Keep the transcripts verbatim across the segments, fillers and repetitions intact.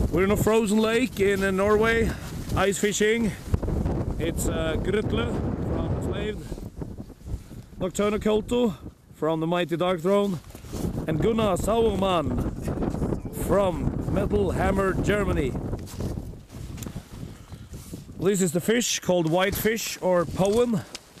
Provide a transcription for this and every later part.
We're in a frozen lake in uh, Norway, ice fishing. It's uh, Grutle from Enslaved, Nocturno Koto from the Mighty Dark Throne, and Gunnar Sauermann from Metal Hammer, Germany. This is the fish called whitefish or poem.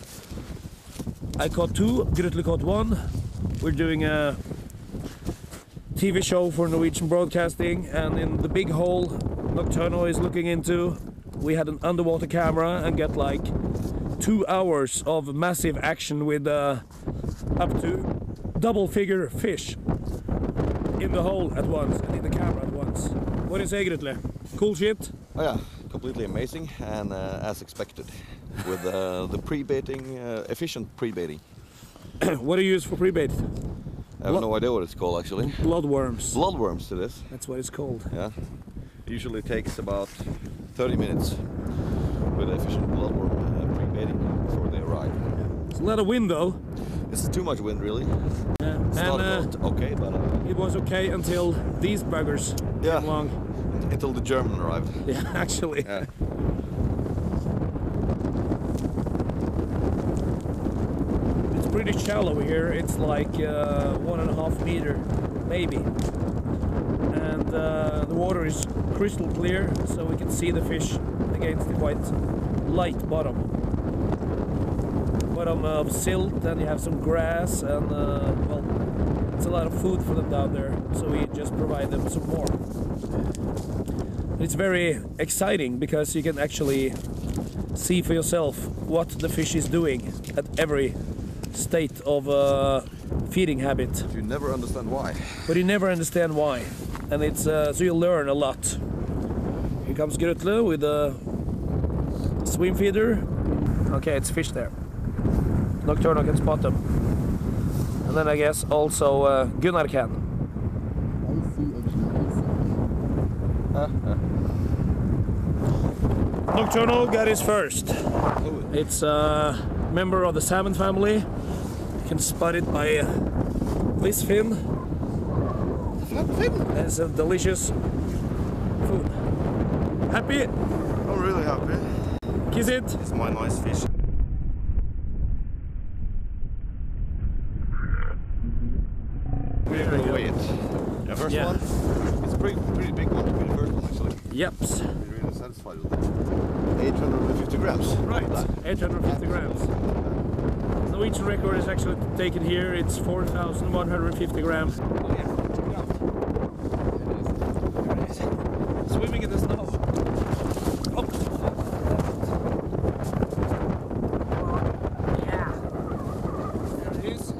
I caught two, Grutle caught one. We're doing a T V show for Norwegian Broadcasting, and in the big hole Nocturno is looking into, we had an underwater camera and get like two hours of massive action with uh, up to double figure fish in the hole at once and in the camera at once. What do you say, Grutle? Cool shit? Oh yeah, completely amazing, and uh, as expected with uh, the pre-baiting, uh, efficient pre-baiting. What do you use for pre-bait? I have no idea what it's called actually. Bloodworms. Bloodworms it is. That's what it's called. Yeah. It usually takes about thirty minutes with efficient bloodworm uh, pre-baiting before they arrive. It's a lot of wind though. This is too much wind really. Yeah. It's and, not uh, not okay, but uh, it was okay until these buggers yeah, came along. Until the German arrived. Yeah, actually. Yeah. Pretty shallow here. It's like uh, one and a half meter, maybe, and uh, the water is crystal clear, so we can see the fish against the quite light bottom. Bottom of silt, and you have some grass, and uh, well, it's a lot of food for them down there, so we just provide them some more. It's very exciting because you can actually see for yourself what the fish is doing at every state of uh, feeding habit. You never understand why. But you never understand why, and it's uh, so you learn a lot. Here comes Grutle with a swim feeder. Okay, it's fish there. Nocturno can spot them, and then I guess also uh, Gunnar can. Nocturno got his first. It's a member of the salmon family. You can spot it by uh, this fin. Fin? It's a delicious food. Happy? I'm really happy. Kiss it. It's my nice fish. We're gonna weigh it. The first Yeah. one, it's a pretty, pretty big one to be the first one actually. Yep. We're really satisfied with it. eight hundred fifty grams. Right, eight hundred fifty grams. The Norwegian record is actually taken here. It's four thousand one hundred fifty grams. Swimming in the snow. Oh. Yeah. There it is.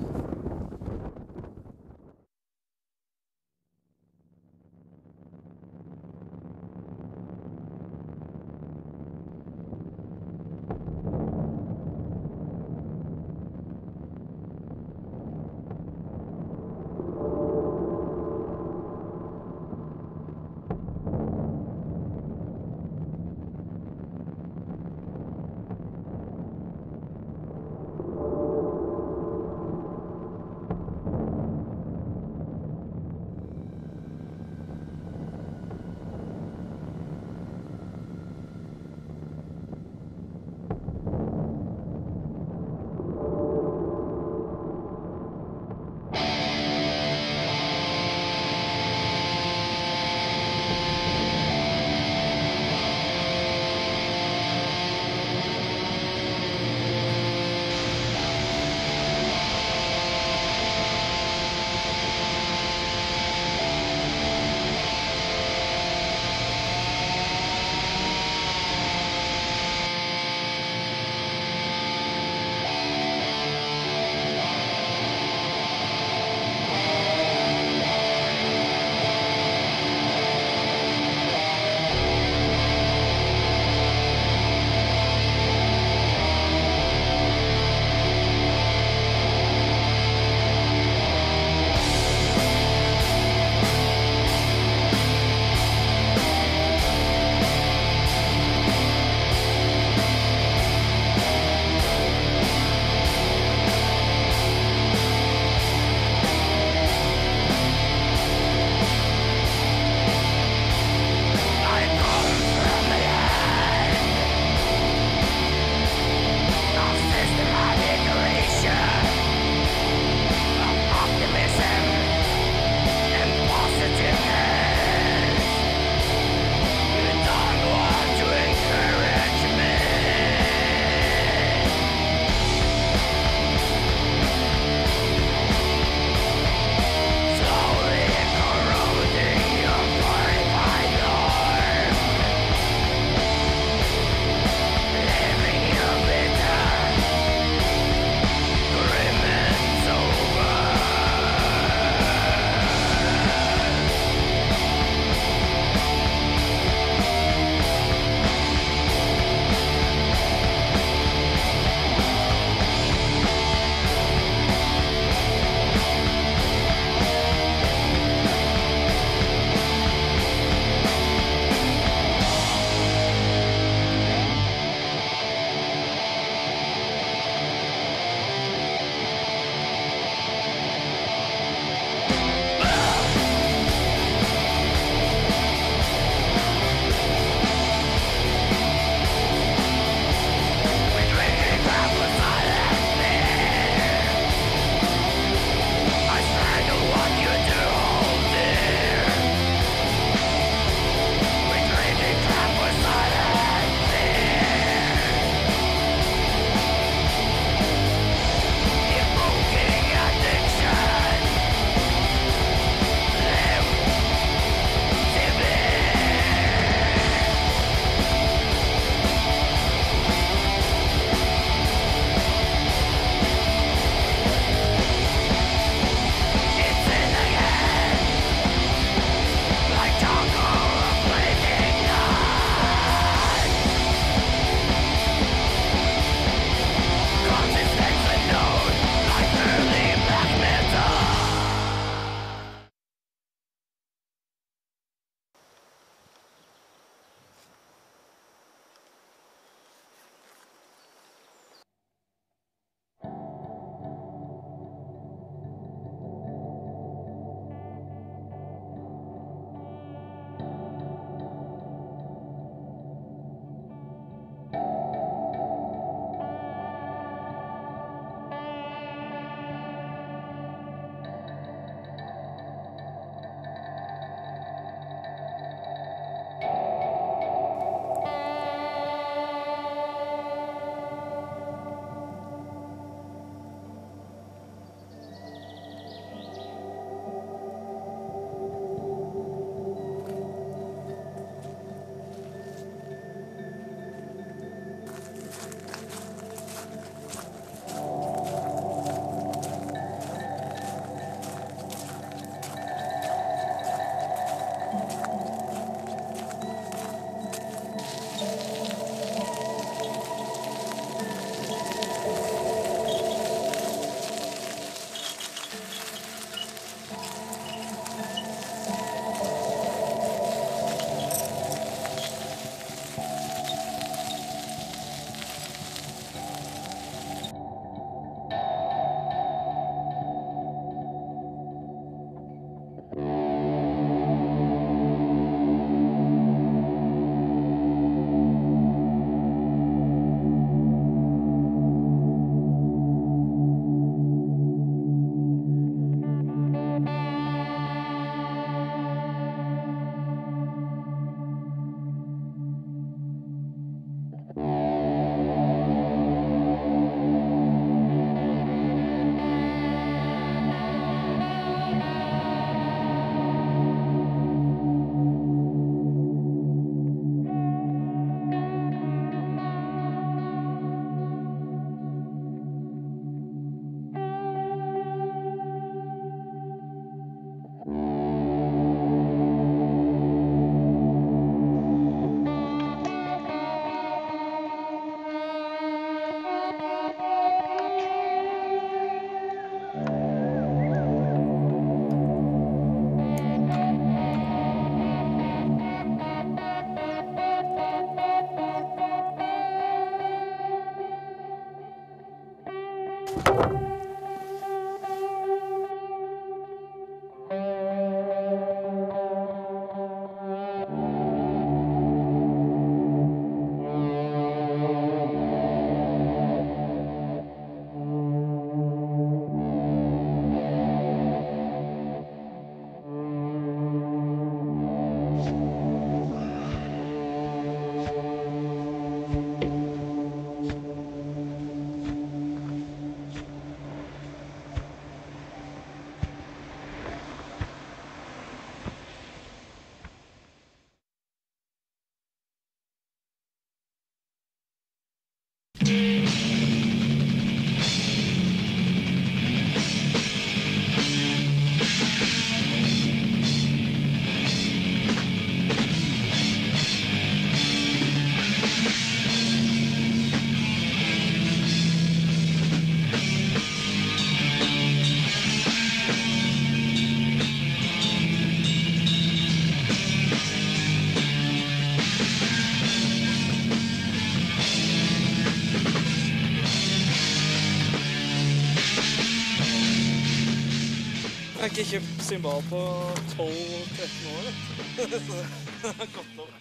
Jeg har ikke kjøpt symbal på tolv tretten år, så det har gått opp.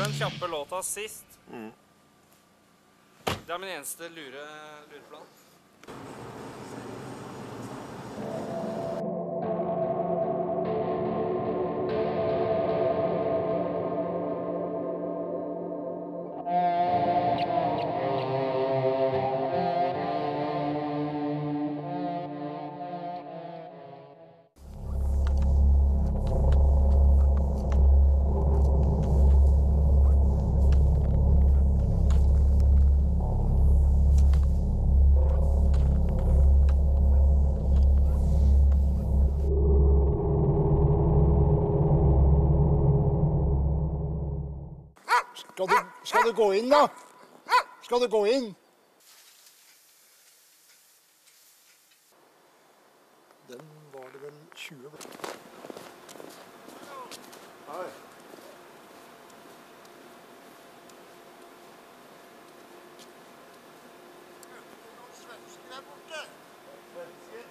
den kjappe låta sist. Mm. Det er min eneste lure, lureplan. Skal du, skal du gå inn, da? Skal du gå inn? Den var det vel tjue. Hei. Noen svensker der borte. Svensker?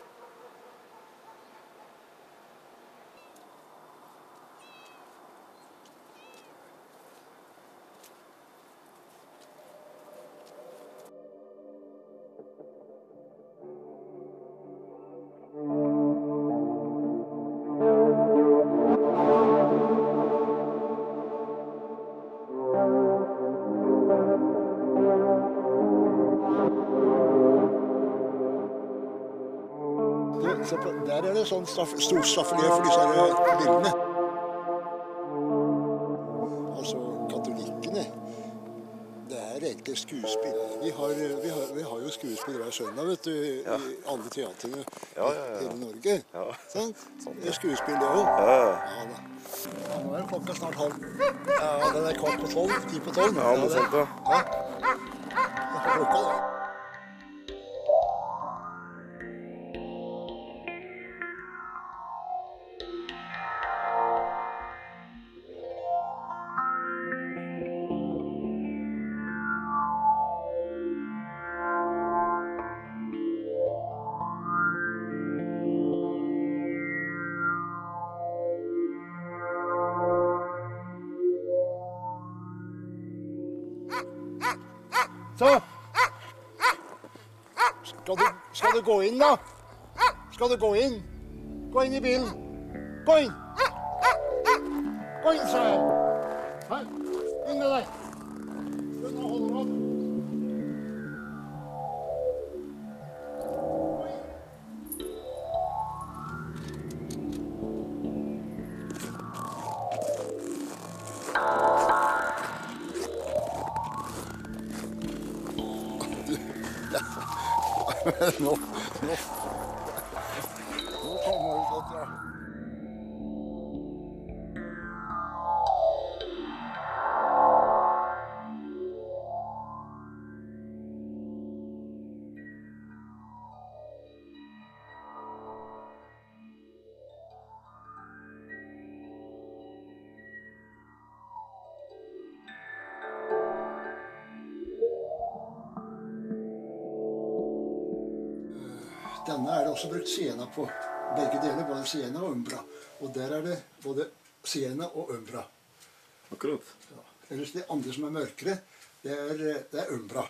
Der er det sånn straff, stort straffelier for disse bildene. Altså, katolikkene, det er egentlig skuespill. Vi har, vi har, vi har jo skuespill hver søndag, vet du, ja. I alle teatrene ja, ja, ja. Hele Norge. Ja. Sånn? Det er skuespill, det også. Ja, ja. Ja, da. Ja, nå er klokka snart halv. Ja, den er kvart på tolv, ti på tolv. Ja, noe sånt, ja. Ja. Det er klokka, da. Så. Skal du, skal du gå inn, da? Skal du gå inn? Gå inn i bilen. Gå inn. Gå inn, sa jeg. Her. Inn med deg. Nå holder du opp. Nå, nå, nå kommer det ut, ja. Denne er det også brukt siena på. Begge deler, både siena og umbra. Og der er det både siena og umbra. Akkurat. Ja. Ellers det andre som er mørkere, det er, det er umbra.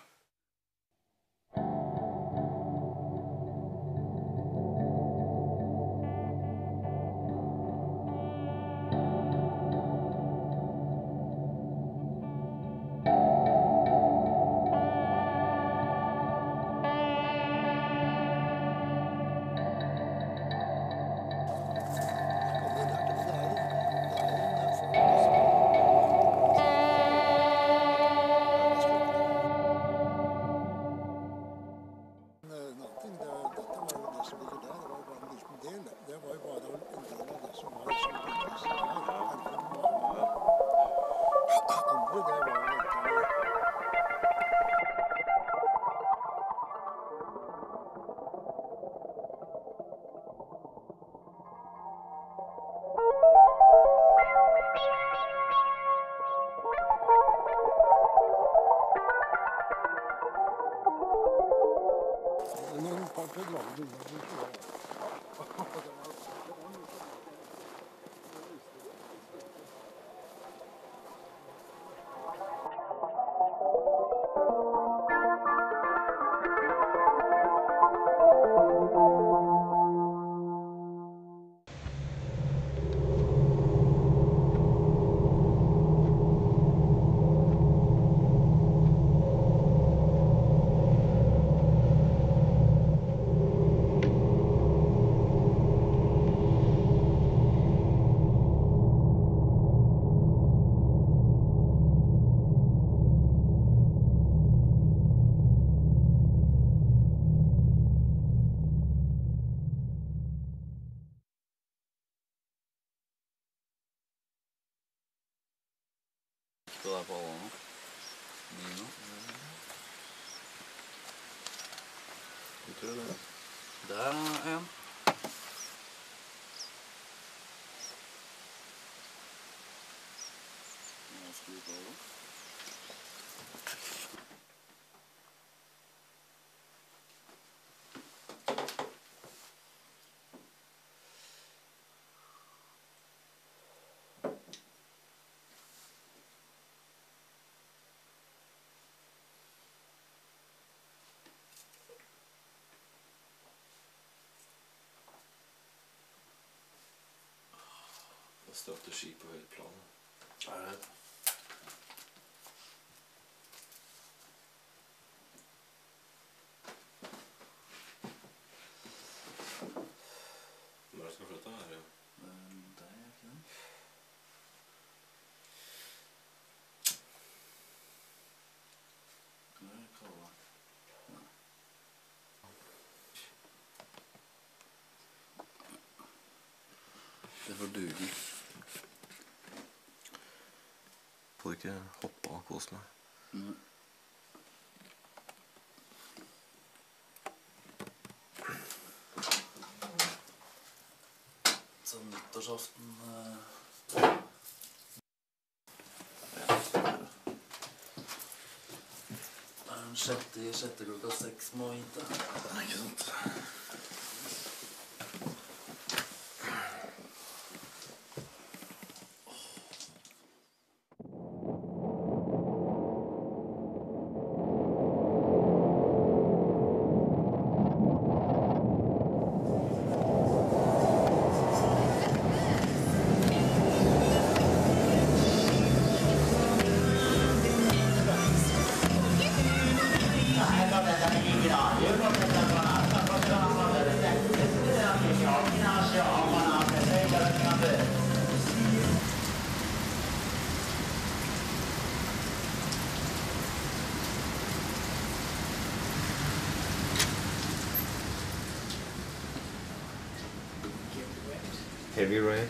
Stå der på alle nå. Nino. Jeg tror det. Der er en. Nå skal vi på alle. Strategi på høyt plan. Er det? Hva er det som skal flytte her? Det er ikke den. Hva er det kallet? Nei. Det får duge. Får ikke hoppe av kos meg. Nei. Så nyttårsaften eh... ja, det er den sjette i sjette klokka seks må hit. Nei, ikke sant. Heavy rain.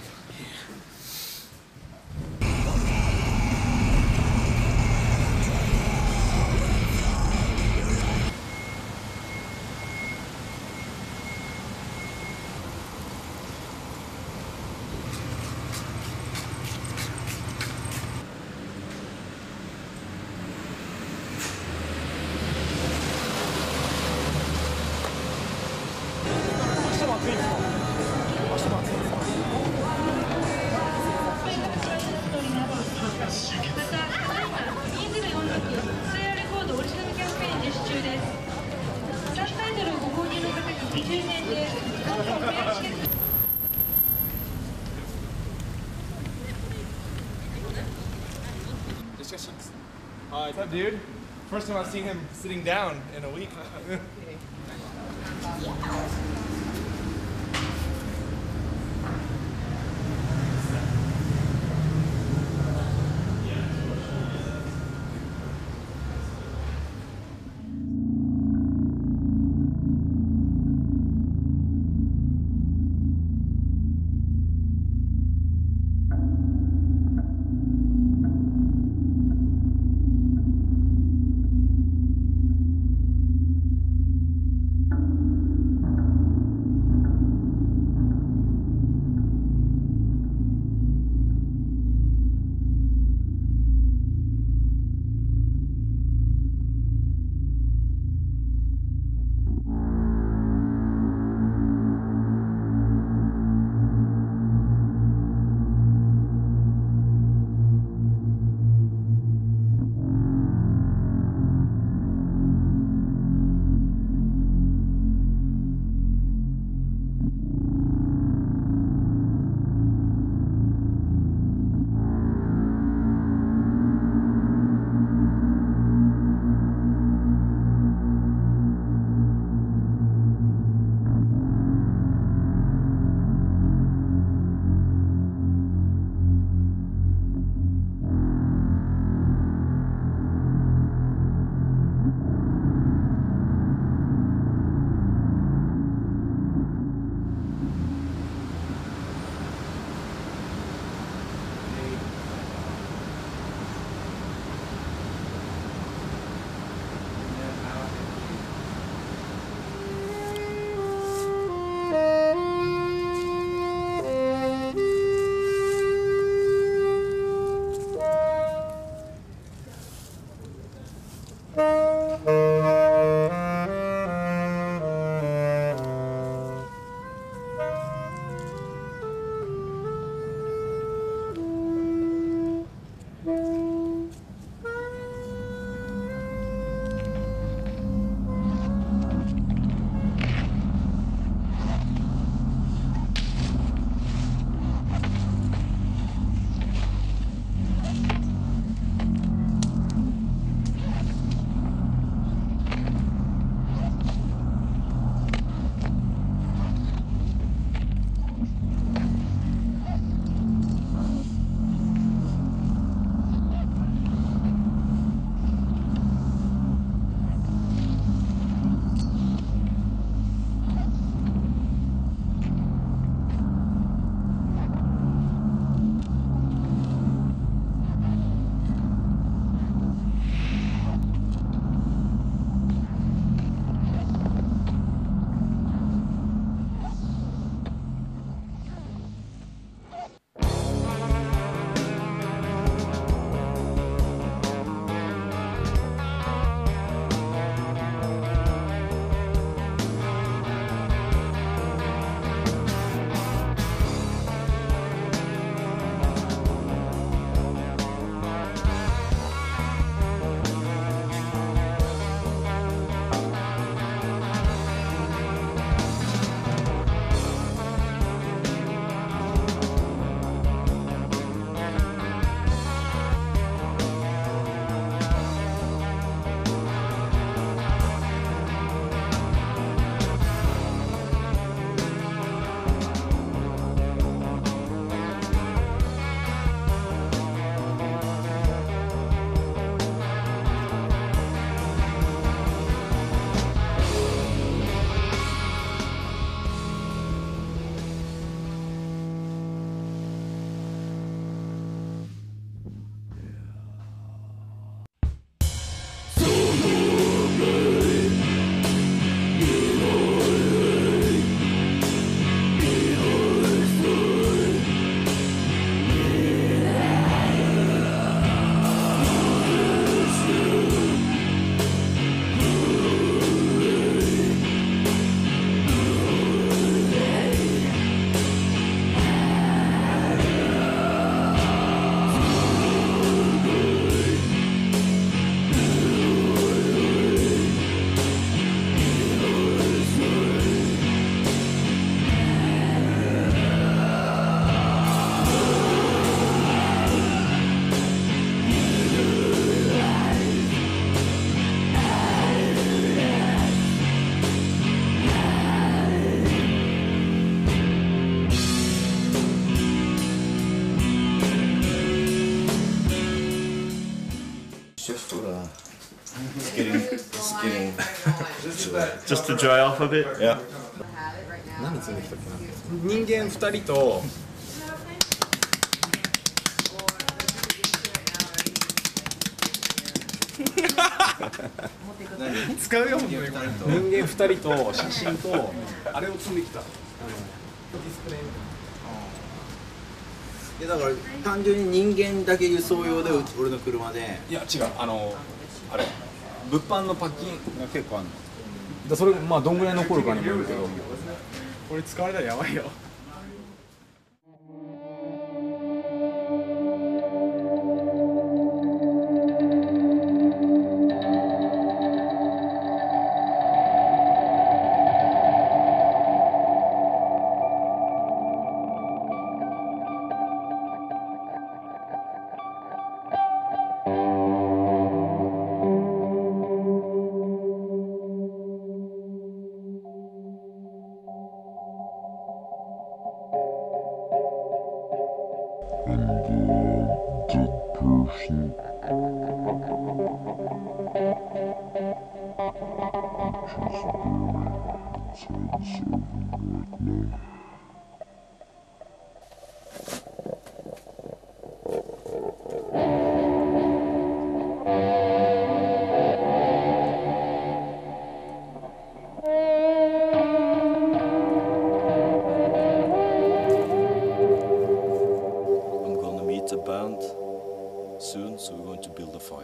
Hi, what's up, dude? First time I've seen him sitting down in a week. Just for uh, getting, just getting. Just to dry off a bit. Yeah. 何積んできたっけな。人間ふたりと使うよ。人間ふたりと写真とあれを積んできた。ディスプレイ。 いやだから単純に人間だけ輸送用で俺の車で。 いや違う、あのあれ物販のパッキンが結構あるの。だそれまあどんぐらい残るかにもよるけど、これ使われたらやばいよ。 Soon, so we're going to build a fire.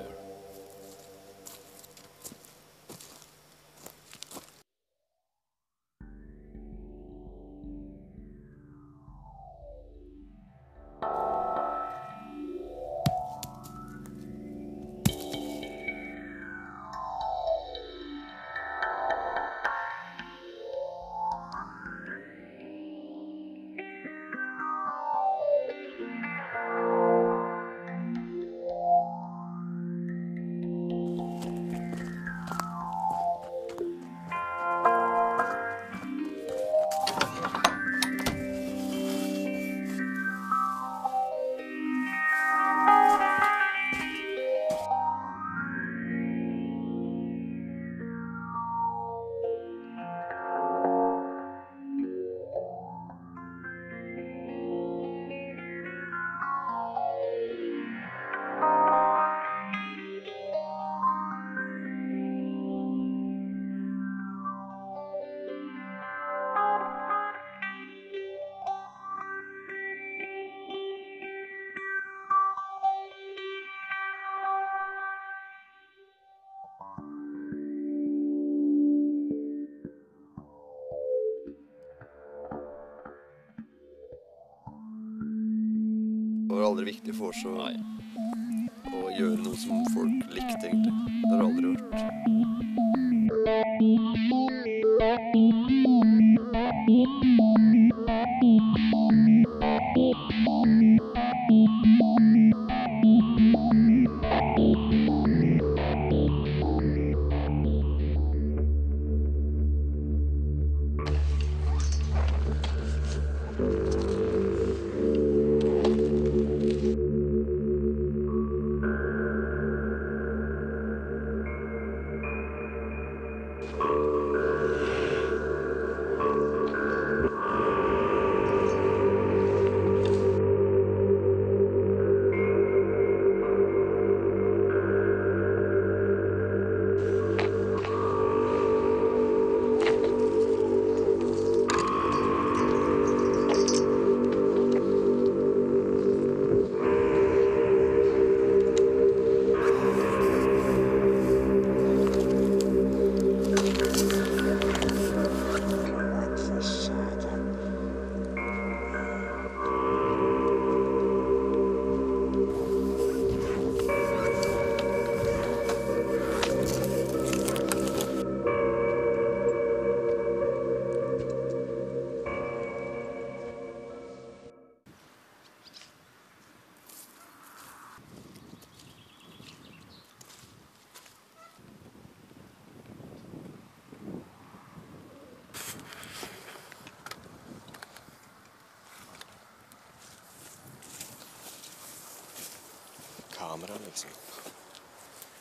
Det var aldri viktig for oss å, å gjøre noe som folk likte, egentlig. Det har det aldri vært. Kamera, liksom.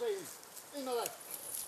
seg inn. Inn med deg.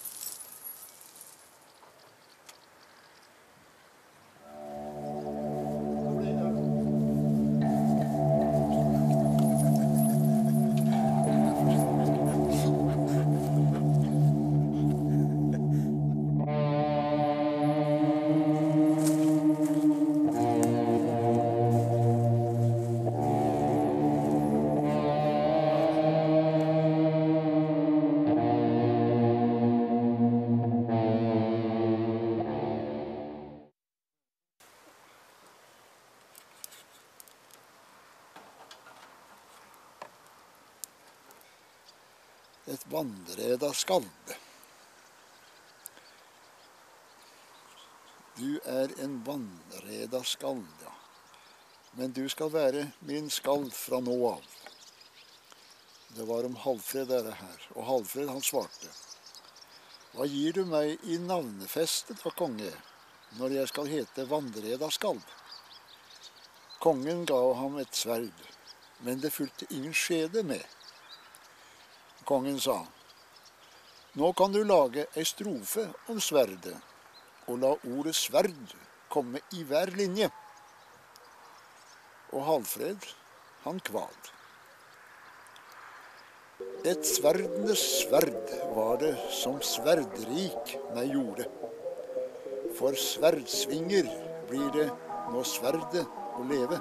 Et vannreda skalv. Du er en vannreda skalv, ja. Men du skal være min skalv fra nå av. Det var om Halvfred dette her, og Halvfred han svarte. Hva gir du meg i navnefestet, da, konge, når jeg skal hete vannreda skalv? Kongen gav ham et sverd, men det fulgte ingen skjede med. Kongen sa, nå kan du lage ei strofe om sverdet, og la ordet sverd komme i hver linje. Og Halvfred, han kvad. Et sverdenes sverd var det som sverdrik meg gjorde. For sverdsvinger blir det nå sverdet å leve.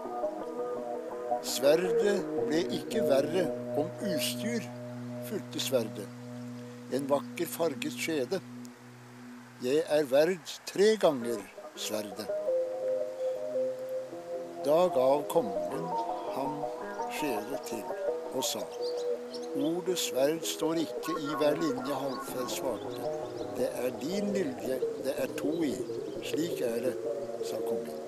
Sverdet ble ikke verre om utstyr fulgte sverdet, en vakker farget skjede. Jeg er verd tre ganger sverdet. Da gav kongen ham skjede til og sa, ordet sverd står ikke i hver linje, Halvfred svarte. Det er din lilje, det er to i. Slik er det, sa kongen.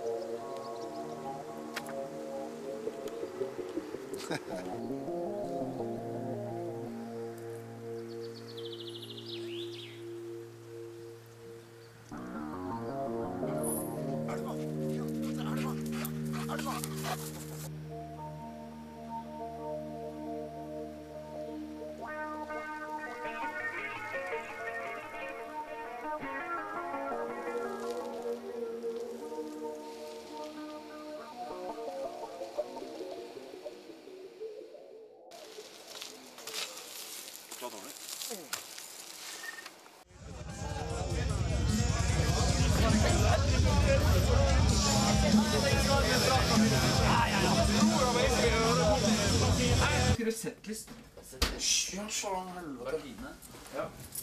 Skulle du sett list? Ja, faen helvete. Ja.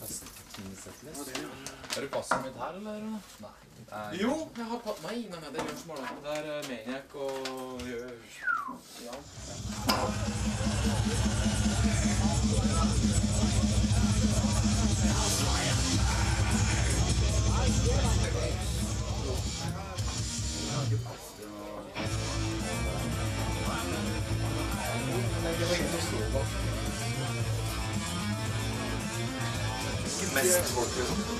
Er du passet mitt her, eller? Nei. Jo, jeg har passet. Nei, nei, nei, det er Jørn Småla. Det er Maniac og... Ja. Ikke mest folk, liksom.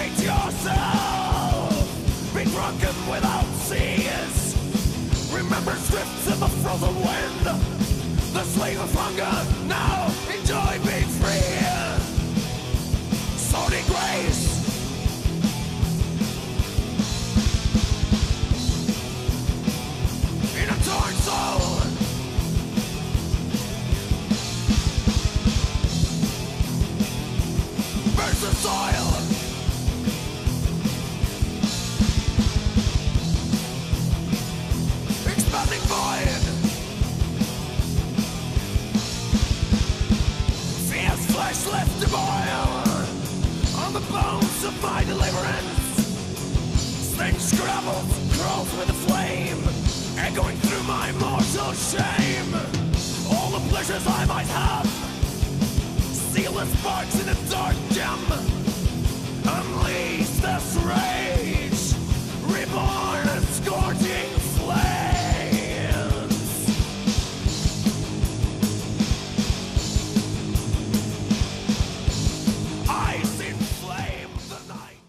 hate yourself. Be drunken without seas. Remember drifts in the frozen wind. The slave of hunger, now enjoy being free. Sordid grace. In a torn soul. Burns the soil. Expanding void. Fierce flesh left to boil on the bones of my deliverance. Stench gravels, crawls with a flame, echoing through my mortal shame. All the pleasures I might have, sealess sparks in a dark gem. Unleash this rage, reborn as scorching flames. Ice inflame the night.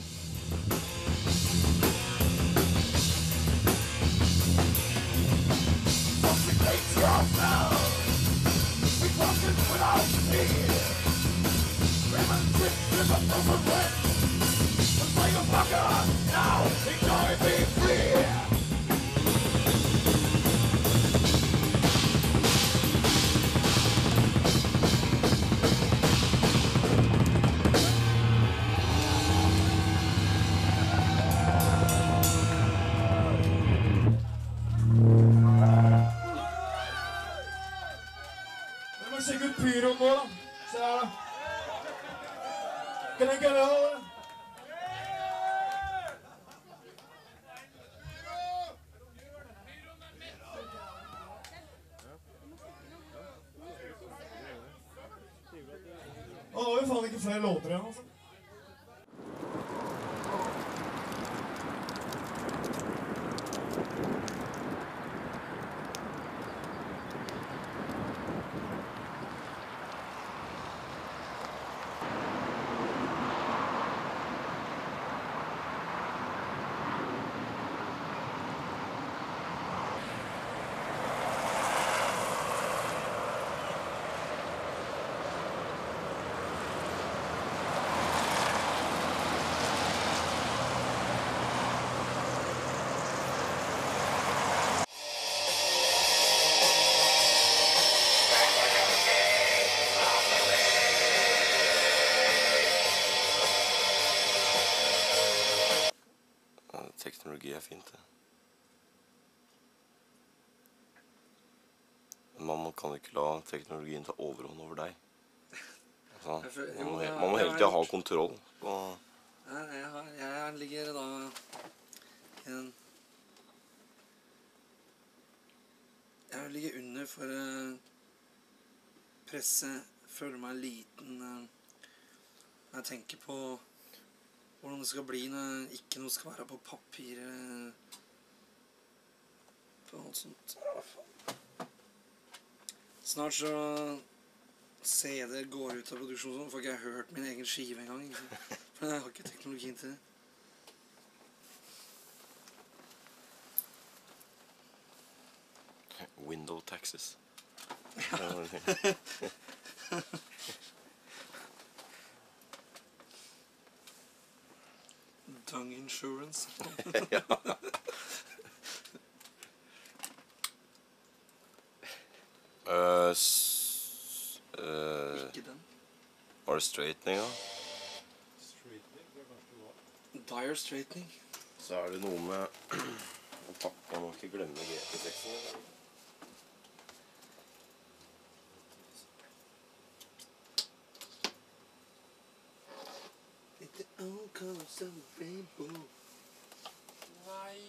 Consecrate yourself. Be drunken without fear. Lemon drips in the frozen wind. The slave of hunger, now enjoy being free. Jeg må sjekke ut pyroen nå, da. Se her, da. Kan jeg gønne holde? Nå har vi faen ikke flere låter igjen, altså. Teknologi er fint, det. Men man kan ikke la teknologien ta overhånd over deg. Altså, man, må, man må hele tiden ha kontroll på... Ja, jeg, har, jeg ligger da i en... Jeg ligger under for uh, presset, føler meg liten. Uh, jeg tenker på hvordan det skal bli når ikke noe skal være på papir. Uh, på noe sånt. Snart så C D-er går ut av produksjonen, for ikke jeg har hørt min egen skive en gang. For jeg har ikke teknologien til det. Window taxes. Ja. Dung insurance. Ja. Uh, s uh, Ikke den. Var det straightening, da? Dire straightening. Så er det noe med å pakke, man må ikke glemme G P seks-en. The old colors of a rainbow. Nei.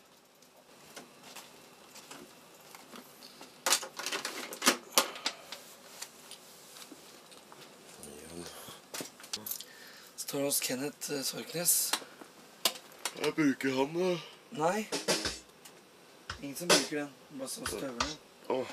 Står hos Kenneth uh, Sorknes. Jeg bruker han, da. Nei. Ingen som bruker den. Bare så støverne. Åh.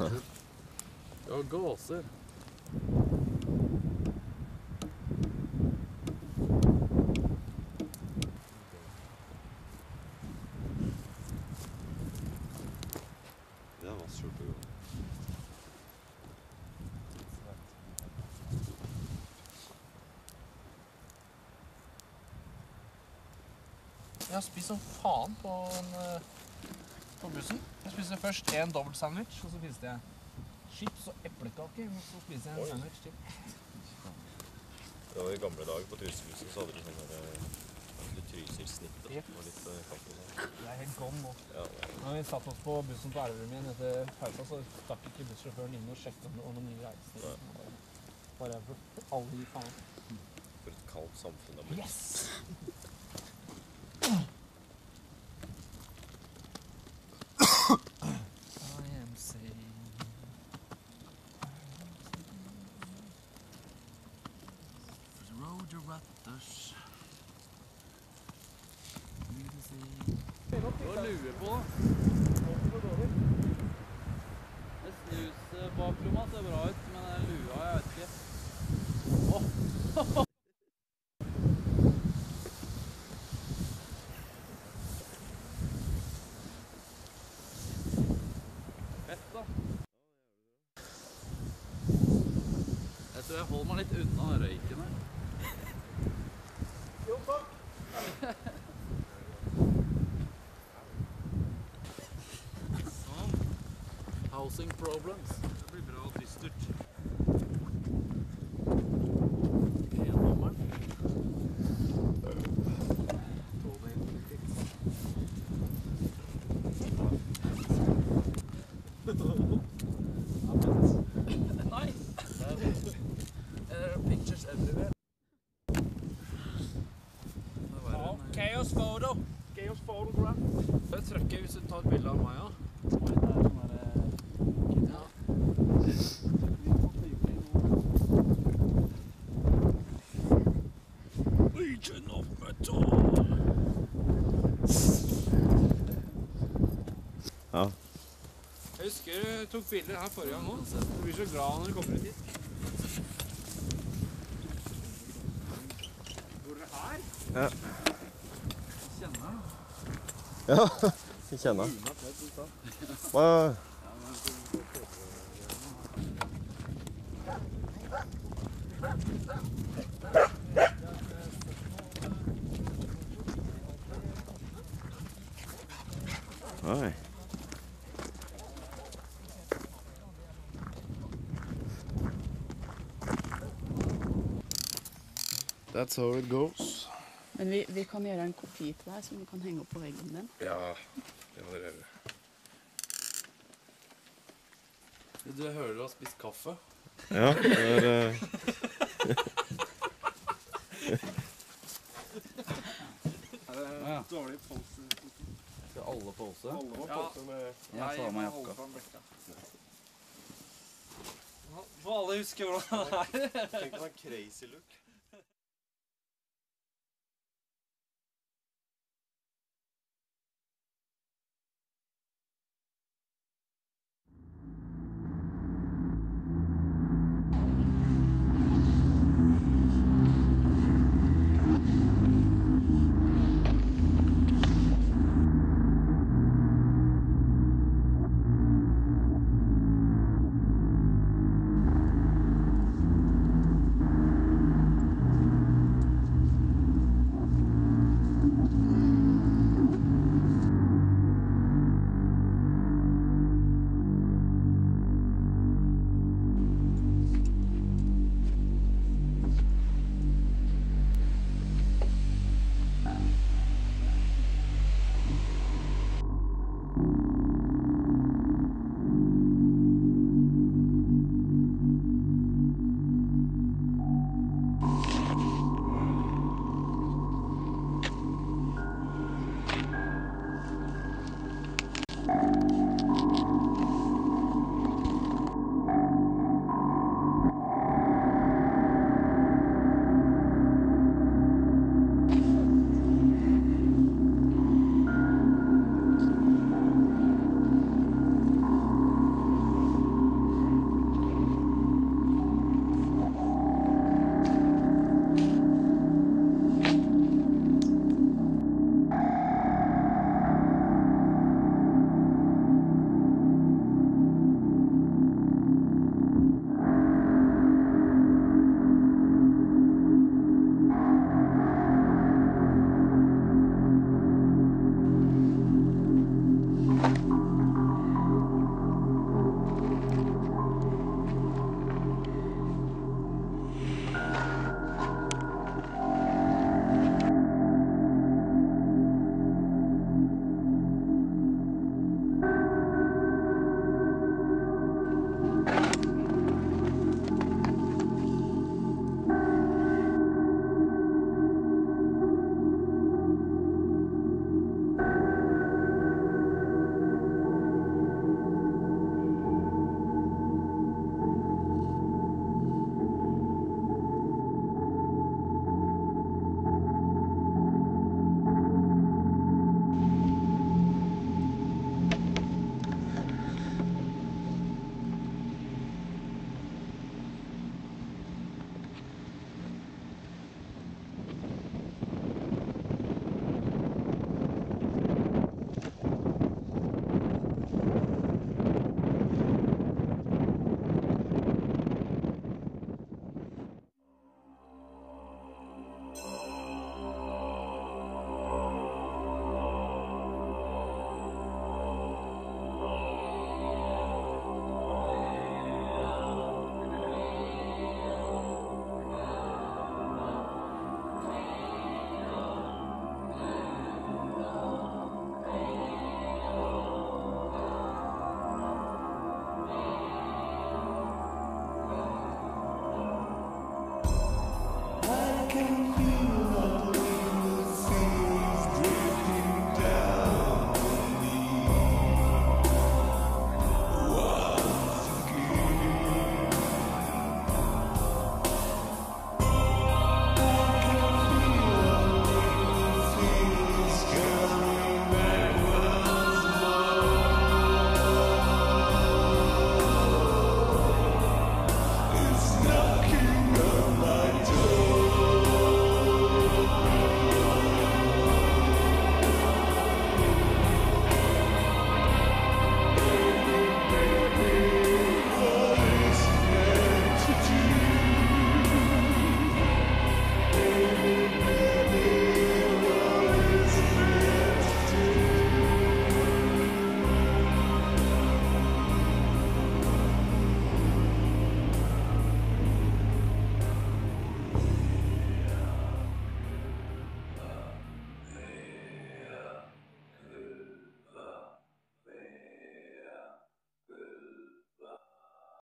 Du har gåser. Det var skjorte jo. Jeg har spist som faen på, en, på bussen. Jeg spiste først en dobbelt sandwich, og så spiste jeg chips og eplekake, og så spiste jeg en Oi. sandwich til. Det var i gamle dager på Trysilhuset, så hadde de sånn der Trysil-snitt og litt kaffe og sånn. Det er helt gone nå. Ja. Når vi satt oss på bussen på Elverum igjen etter pausa, så stakk ikke bussjåføren inn og sjekket om det var noen nye reiser. Bare for alle i faen. For et kaldt samfunn det har blitt. Yes! I am saying... Roger Ratters. Hva luer på da? Det snuset bak lomma ser bra ut, men den lua, jeg vet ikke. Åh! Fett da. Jeg tror jeg holder meg litt unna røyken her. Jo, takk! Housing problems. Det blir bra og dystert. P-nummeren. Nice! There are pictures everywhere. Chaos photo! Chaos photograph. Jeg trykker hvis du tar et bilde av meg, ja. Legion of Metal. Ja. Jeg husker du tok bilder her forrige gang også. Du blir så glad når du kommer hit. Bor dere her? Ja. Kjenner du? Ja, jeg kjenner. Hva? Oi. That's how it goes. Men vi, vi kan gjøre en kopi til deg som du kan henge opp på veggen din. Ja, det må dere gjøre. Du hører du har spist kaffe? Ja, det er... Uh... Er det dårlig pose? Skal alle pose? Alle må pose med... Jeg tar meg jakka. Får alle huske hvordan det er? Tenk på en crazy look.